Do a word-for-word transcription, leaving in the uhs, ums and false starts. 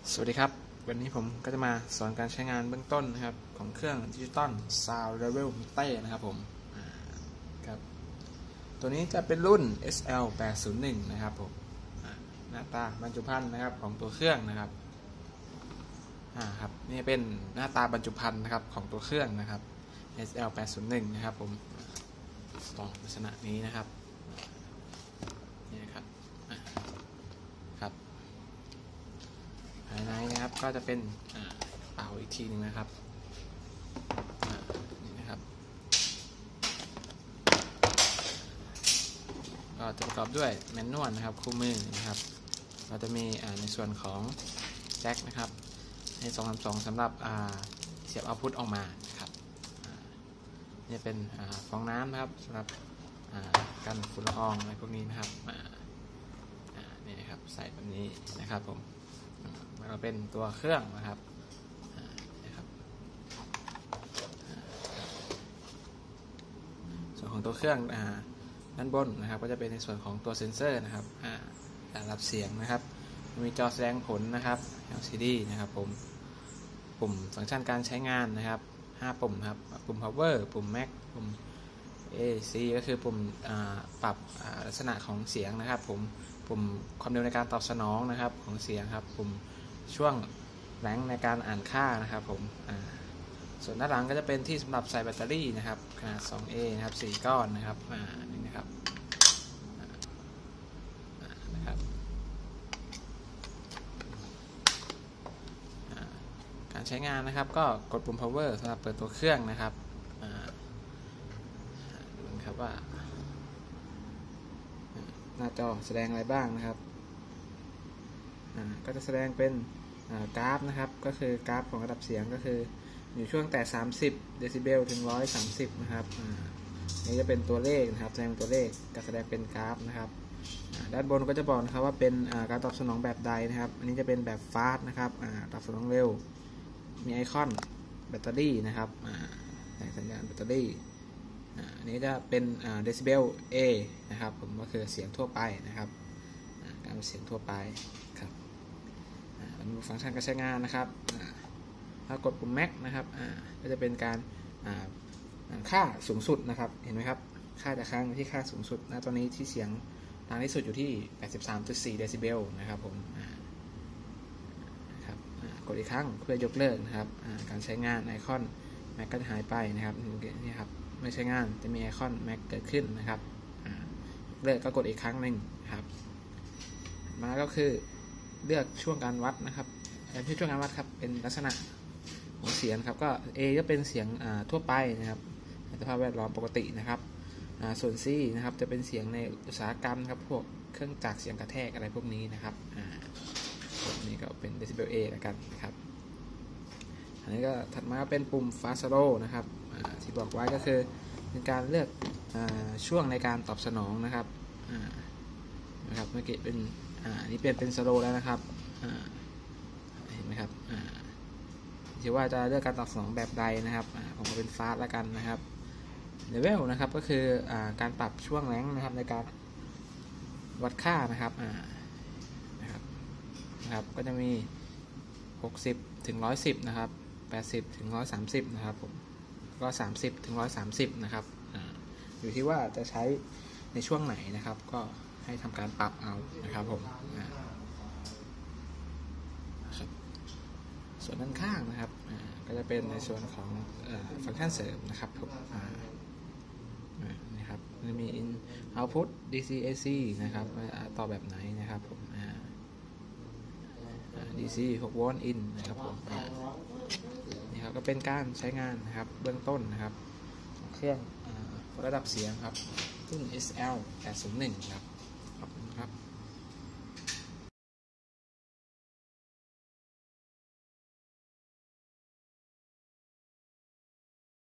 สวัสดีครับวันนี้ผมก็จะมาสอนการใช้งานเบื้องต้นนะครับของเครื่องดิจิตอล Sound Level Meter นะครับผมครับตัวนี้จะเป็นรุ่น เอส แอล แปดศูนย์หนึ่ง นะครับผมหน้าตาบรรจุภัณฑ์นะครับของตัวเครื่องนะครับอ่าครับนี่เป็นหน้าตาบรรจุภัณฑ์นะครับของตัวเครื่องนะครับ เอส แอล แปดศูนย์หนึ่ง นะครับผมต่อลักษณะนี้นะครับนี่นะครับครับภายในนะครับก็จะเป็นเป่าอีกทีหนึ่งนะครับนี่นะครับก็จะประกอบด้วยแมนนวลนะครับคู่มือนะครับเราจะมีในส่วนของแจ็คนะครับในสองสามสองสำหรับเสียบเอาพุทออกมาครับนี่เป็นฟองน้ำนะครับสำหรับกันฝุ่นละอองอะไรพวกนี้นะครับนี่นะครับใส่แบบนี้นะครับผมเราเป็นตัวเครื่องนะครับนะครับส่วนของตัวเครื่องด้านบนนะครับก็จะเป็นในส่วนของตัวเซ็นเซอร์นะครับการรับเสียงนะครับมีจอแสดงผลนะครับ แอล ซี ดี นะครับผมปุ่มฟังก์ชันการใช้งานนะครับห้าปุ่มครับปุ่ม power ปุ่ม max ปุ่ม เอ ซี ก็คือปุ่มปรับลักษณะของเสียงนะครับผมปุ่มความเร็วในการตอบสนองนะครับของเสียงครับปุ่มช่วงแรงในการอ่านค่านะครับผมส่วนด้านหลังก็จะเป็นที่สำหรับใส่แบตเตอรี่นะครับขนาด สองเอ นะครับสี่ก้อนนะครับนี่นะครับนะครับการใช้งานนะครับก็กดปุ่ม power สำหรับเปิดตัวเครื่องนะครับดูนะครับว่าหน้าจอแสดงอะไรบ้างนะครับก็จะแสดงเป็นกราฟนะครับก็คือกราฟของระดับเสียงก็คืออยู่ช่วงแต่สามสิบเดซิเบลถึงหนึ่งร้อยสามสิบนะครับนี่จะเป็นตัวเลขนะครับแสดงตัวเลขจะแสดงเป็นกราฟนะครับด้านบนก็จะบอกนะครับว่าเป็นการตอบสนองแบบใดนะครับอันนี้จะเป็นแบบฟาสต์นะครับตอบสนองเร็วมีไอคอนแบตเตอรี่นะครับแสดงสัญญาณแบตเตอรี่อันนี้จะเป็นเดซิเบล A นะครับผมก็คือเสียงทั่วไปนะครับการเสียงทั่วไปครับมีฟังก์ชันการใช้งานนะครับถ้ากดปุ่ม Max นะครับก็จะเป็นการค่าสูงสุดนะครับเห็นไหมครับค่าจะค้างที่ค่าสูงสุดนะตอนนี้ที่เสียงดังที่สุดอยู่ที่ แปดสิบสามจุดสี่ เดซิเบลนะครับผมครับกดอีกครั้งเพื่อยกเลิกนะครับการใช้งานไอคอน Max ก็จะหายไปนะครับนี่ครับไม่ใช้งานจะมีไอคอน Max เกิดขึ้นนะครับเลิกก็กดอีกครั้งหนึ่งครับมาก็คือเลือกช่วงการวัดนะครับที่ช่วงการวัดครับเป็นลักษณะของเสียงครับก็ A ก็เป็นเสียงทั่วไปนะครับสภาพแวดล้อมปกตินะครับส่วน C นะครับจะเป็นเสียงในอุตสาหกรรมครับพวกเครื่องจักรเสียงกระแทกอะไรพวกนี้นะครับตัวนี้ก็เป็นเดซิเบล A แล้วกันนะครับอันนี้ก็ถัดมาเป็นปุ่ม Fast Slow นะครับที่บอกไว้ก็คือเป็นการเลือกช่วงในการตอบสนองนะครับนะครับเมื่อกี้เป็นอ่านี่เปลี่ยนเป็นสโลว์แล้วนะครับอ่าเห็นไหมครับอ่าที่ว่าจะเลือกการตอบสนองแบบใดนะครับอ่าผมก็เป็นฟาสต์แล้วกันนะครับเลเวลนะครับก็คืออ่าการปรับช่วงแรงนะครับในการวัดค่านะครับอ่านะครับนะครับก็จะมีหกสิบถึงหนึ่งร้อยสิบนะครับแปดสิบถึงหนึ่งร้อยสามสิบนะครับผมก็สามสิบถึงหนึ่งร้อยสามสิบนะครับอ่าอยู่ที่ว่าจะใช้ในช่วงไหนนะครับก็ให้ทำการปรับเอานะครับผมนะครับส่วนด้านข้างนะครับก็จะเป็นในส่วนของฟังก์ชันเสริมนะครับผมนะครับจะมี in output ดี ซี เอ ซี นะครับต่อแบบไหนนะครับผม ดี ซี หกโวลต์ in นะครับผมนี่ครับก็เป็นการใช้งานนะครับเบื้องต้นนะครับเครื่องระดับเสียงครับรุ่น เอส แอล แปดศูนย์หนึ่งครับขอบคุณครับ